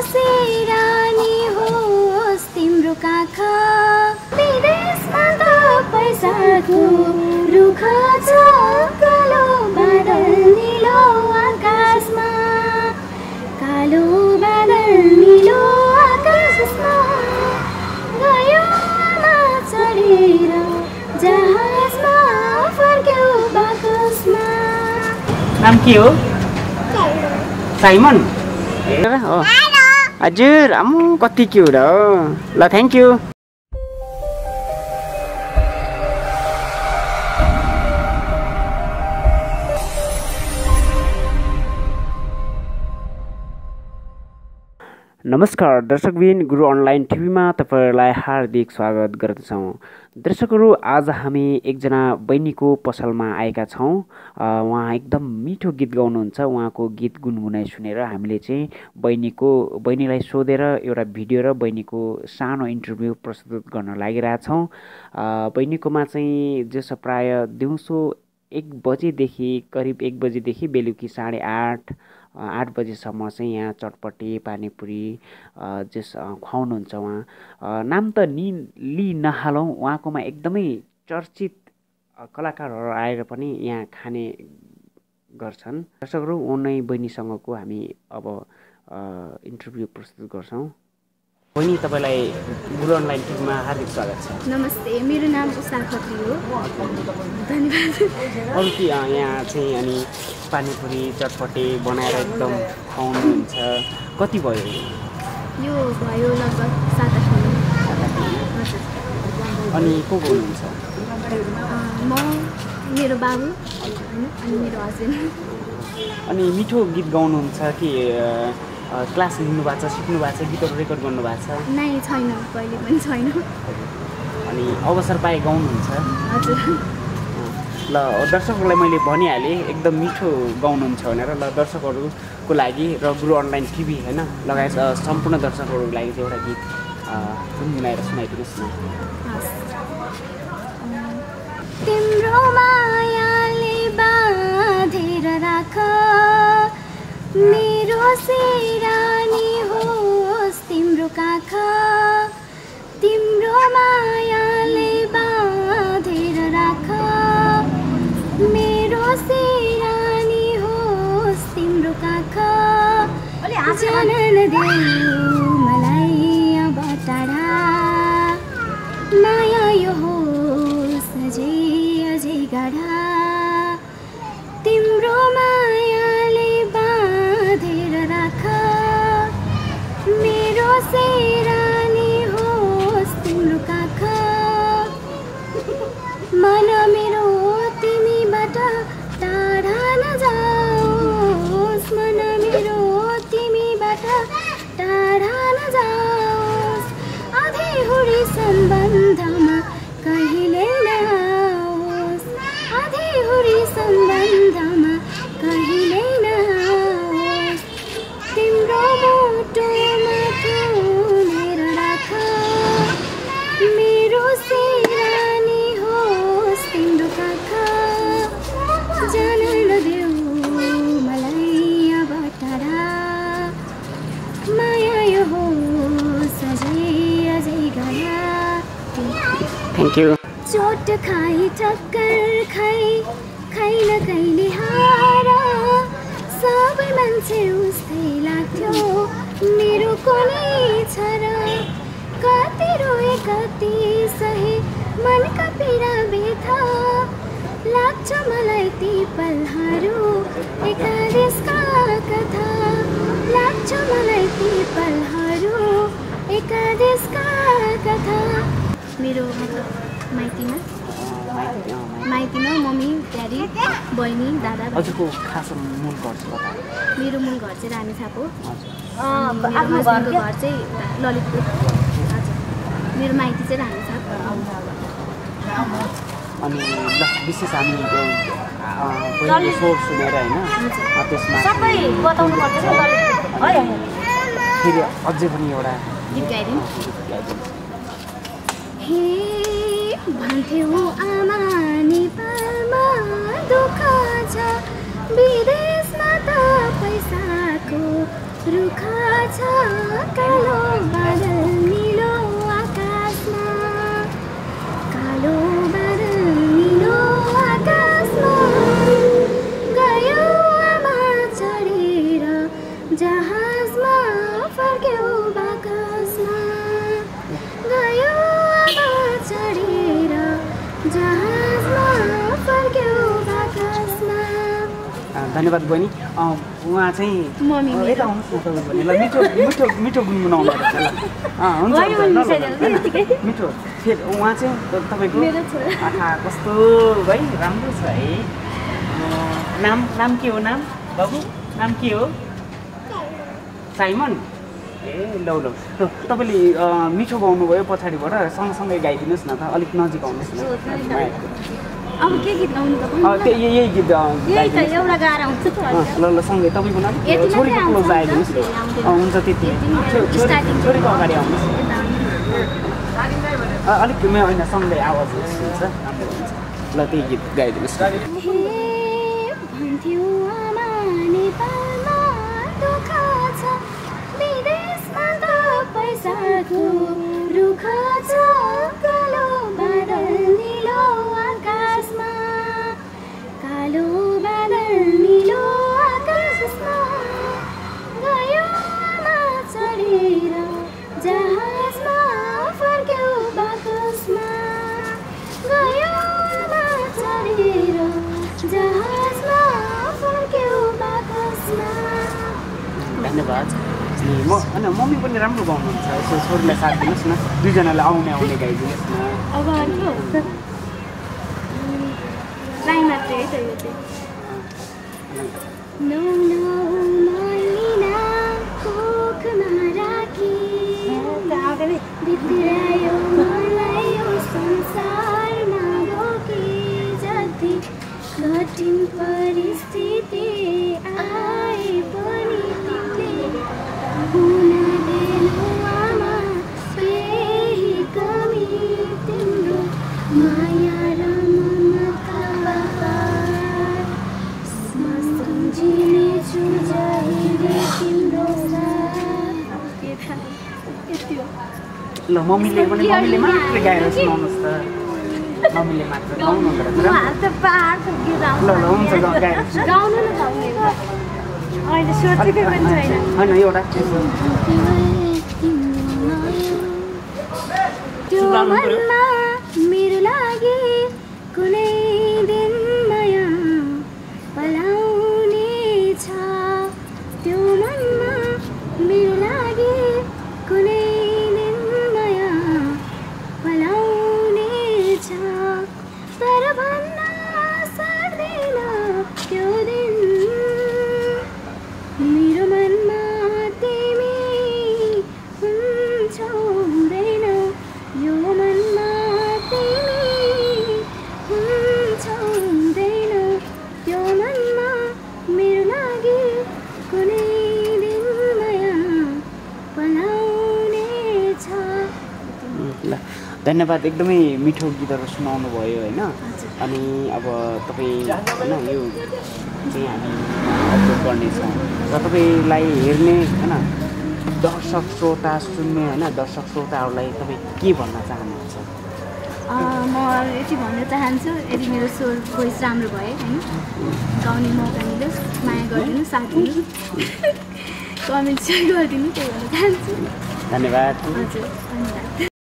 सेरानी होस् तिम्रो काखा विदेशमा त पैसाको रुख छ कालो बादल नीलो आकाशमा कालो बादल नीलो आकाशमा गयो आमा चढेर जहाजमा फर्क्यो बाकसमा। नाम के हो? साइमन हो हजुर। कति क्युट हो। ल थ्याङ्क यू। नमस्कार दर्शकबिन, गुरु अनलाइन टिभीमा तपाईहरुलाई हार्दिक स्वागत गर्दछौँ। दर्शकहरू, आज हामी एकजना बहिनीको पसलमा आएका छौँ। उहाँ एकदम मिठो गीत गाउनुहुन्छ। उहाँको गीत गुनगुनाइ सुनेर हामीले चाहिँ बहिनीलाई सोधेर एउटा भिडियो र बहिनीको सानो इन्टरभ्यू प्रस्तुत गर्न लागिरहेछौँ। बहिनीकोमा चाहिँ जस प्राय दिउँसो 1 बजेदेखि करिब 1 बजेदेखि बेलुकी 8:30 बजेसम्म चाहिँ यहाँ चटपटे पानीपुरी जस खुवाउनुहुन्छ। उहाँ नाम त लि नहालौँ, उहाँकोमा एकदमै चर्चित कलाकारहरू आएर पनि यहाँ खाने गर्छन्। दर्शकहरू, उनै बहिनीसँगको हामी अब इन्टरभ्यू प्रस्तुत गर्छौँ। बहिनी, तपाईँलाई गुरु अनलाइन टिभीमा हार्दिक स्वागत छ। नमस्ते, मेरो नाम उषा खत्री हो। धन्यवाद। अरू के यहाँ चाहिँ अनि पानीपुरी चटपटे बनाएर एकदम खुवाउनुहुन्छ। कति भयो? यो भयो लगभग 7-8 महिना। अनि को हुनुहुन्छ? म, मेरो बाबु अनि मेरो हस्बेन्ड। अनि मिठो गीत गाउनुहुन्छ कि क्लास लिनु भएको छ, सिक्नु भएको छ, गीतहरू रेकर्ड गर्नु भएको छ? नै, छैन, कहिले पनि छैन। अनि अवसर पाए गाउनुहुन्छ? हजुर। ल दर्शकहरूलाई मैले भनिहालेँ एकदम मिठो गाउनुहुन्छ भनेर। ल दर्शकहरूको लागि र गुरु अनलाइन टिभी होइन लगायत सम्पूर्ण दर्शकहरूको लागि चाहिँ एउटा गीत गुनगुनाएर सुनाइदिनुहोस् न। तिम्रो मायाले बाँधेर राख मेरो सेरानी होस् तिम्रो काखा तिम्रो मायाले बाँधेर राख मेरो सेरानी होस् तिम्रो काखा जान नदेऊ मलाई अब टाढा माया यो होस् अझै गाढा तिम्रो मायाले बाँधेर राख मेरो सेरानी होस् तिम्रो काखा मन मेरो तिमीबाट टाढा नजाओस् मन मेरो तिमीबाट टाढा नजाओस् आधीहुरी सम्बन्धमा कहिले नआओस् आधीहुरी सम्बन्धमा कहिले नआओस् तिम्रो मुटुमा थुनेर राख मेरो सेरानी होस् तिम्रो काखा जान नदेऊ मलाई अब टाढा माया यो होस् अझै गाढा। Thank you. चोट खाई ठक्कर खाई न कहिले हार सबै मान्छे उस्तै लाग्थ्यो मेरो कुनै छ र कति रोए कति सहे मनका पीडा व्यथा लाग्छ मलाई ती पलहरू एकादेशका कथा लाग्छ मलाई ती पलहरू एकादेशका कथा। मेरो माइतीमा मम्मी ड्याडी बहिनी दादा हजुरको खास मूल घर चाहिँ कता? मेरो मूल घर चाहिँ रामेछाप हो। मेरो हस्बेन्डको घर चाहिँ ललितपुर। हजुर, मेरो माइती चाहिँ रामेछाप। अनि ल विशेष हामी बहिनीको स्वर सुनेर होइन त्यसमा सबै बताउनु पर्छ है। फेरि अझै पनि एउटा गीत गाइदिउँ। हे भन्थ्यौ आमा नेपालमा दुःख छ विदेशमा त पैसाको रुख छ कालो बादल नीलो आकाशमा कालो बादल नीलो आकाशमा गयो आमा चढेर जहाजमा फर्क्यो बाकसमा गयो आमा चढेर जहाजमा फर्क्यो बाकसमा। धन्यवाद बहिनी। उहाँ चाहिँ यता आउनुहोस् न तपाईँ ल मिठो मिठो मिठो गुनगुनाउनु पर्छ ल हुन्छ मिठो फेरि उहाँ चाहिँ तपाईँको आहा कस्तो है राम्रो छ है। नाम के हो नाम बाबु नाम के हो साइमन ए ल ल तपाईँले मिठो गाउनुभयो पछाडिबाट सँगसँगै गाइदिनुहोस् न त अलिक नजिक आउनुहोस् न। अब के गीत गाउनु तपाईँ यही गीत यही त एउटा गाह्रो हुन्छ ल ल सँगै तपाईँको नाम छोरीको क्लोज आइदिनुहोस् हुन्छ त्यति छोरीको अगाडि आउनुहोस् अलिक होइन सँगै आवाज हुन्छ राम्रो हुन्छ ल त्यही गीत गाइदिनुहोस् भन्थ्यो आमा नेपालमा दुःख छ विदेशमा त पैसाको रुख छ कालो बादल नीलो आकाशमा कालो बादल नीलो आकाशमा गयो आमा चढेर जहाजमा फर्क्यो बाकसमा गयो आमा चढेर जहाजमा फर्क्यो बाकसमा। धन्यवाद। म होइन मम्मी पनि राम्रो गाउनुहुन्छ यसो छोरीलाई साथ दिनुहोस् न दुईजनालाई आउने गाइदिनुहोस् न। अब अर्को ट्राई मात्रै है त यो चाहिँ नौ नौ महिना कोखमा राखी भित्रायो मलाई यो संसारमा बोकी जति कठिन परिस्थिति आए पनि तिमीले हुन दिनु आमा केही कमी तिम्रो माया र ममता सम्झिनेछु जहिले तिम्रो ल मम्मीले मात्र गाएर सुनाउनुहोस् त मम्मीले मात्र गाउनु ल हुन्छ गाएर गाउनु न अहिले सोचेकै पनि छैन होइन एउटा त्यो मनमा मेरो लागि कुनै दिन माया पलाउने छ त्यो मनमा मेरो लागि कुनै दिन माया पलाउने छ तर भन्न सक्दैन त्यो दिन मेरो मनमा तिमी हुन्छौ हुँदैन यो मनमा तिमी हुन्छौ हुँदैन त्यो मनमा मेरो लागि कुनै दिन माया पलाउने छ। ल धन्यवाद। एकदमै मिठो गीतहरू सुनाउनु भयो होइन। अनि अब तपाईँ होइन यो चाहिँ हामी अपलोड गर्नेछौँ र तपाईँलाई हेर्ने होइन दर्शक श्रोता सुन्ने होइन दर्शक श्रोताहरूलाई तपाईँ के भन्न चाहनुहुन्छ? म यति भन्न चाहन्छु यदि मेरो स्वर भोइस राम्रो भयो होइन गाउने मौका दिनुहोस् माया गरिदिनु साथ दिनु कमेन्ट सेयर गरिदिनु त्यही भन्न चाहन्छु। धन्यवाद। हजुर धन्यवाद।